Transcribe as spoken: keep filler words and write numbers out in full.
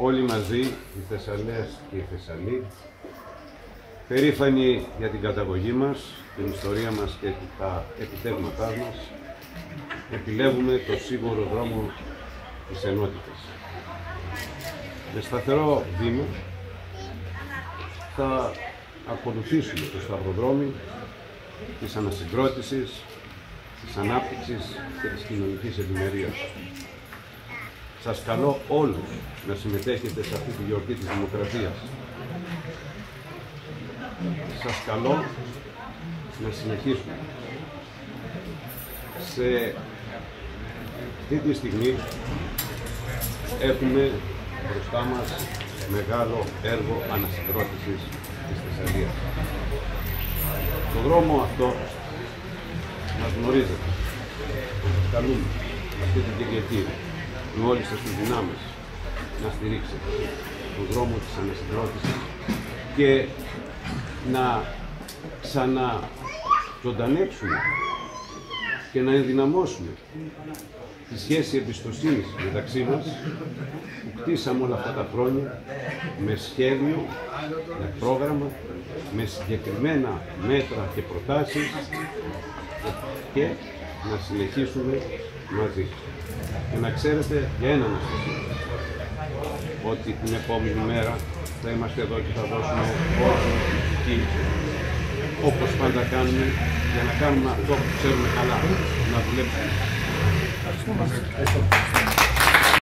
όλοι μαζί, οι Θεσσαλές και οι Θεσσαλοί, περήφανοι για την καταγωγή μας, την ιστορία μας και τα επιτεύγματά μας, επιλέγουμε το σίγουρο δρόμο της ενότητας. Με σταθερό βήμα θα ακολουθήσουμε το σταυροδρόμι της ανασυγκρότησης, της ανάπτυξης και της κοινωνικής ευημερίας. Σας καλώ όλους να συμμετέχετε σε αυτή τη γιορτή της Δημοκρατίας. Σας καλώ να συνεχίσουμε. Σε αυτή τη στιγμή έχουμε μπροστά μας μεγάλο έργο ανασυγκρότησης της Θεσσαλίας. Το δρόμο αυτό μας γνωρίζετε. Σας καλούμε αυτή την Κυριακή με όλες σας τις δυνάμεις να στηρίξετε τον δρόμο της ανασυγκρότησης και να ξαναζωντανέψουμε και να ενδυναμώσουμε τη σχέση εμπιστοσύνης μεταξύ μας που κτίσαμε όλα αυτά τα χρόνια με σχέδιο, με πρόγραμμα, με συγκεκριμένα μέτρα και προτάσεις και να συνεχίσουμε μαζί. Και να ξέρετε για ένα να σας πω, ότι την επόμενη μέρα θα είμαστε εδώ και θα δώσουμε όσο και όπως πάντα κάνουμε για να κάνουμε αυτό που ξέρουμε καλά, να δουλέψουμε.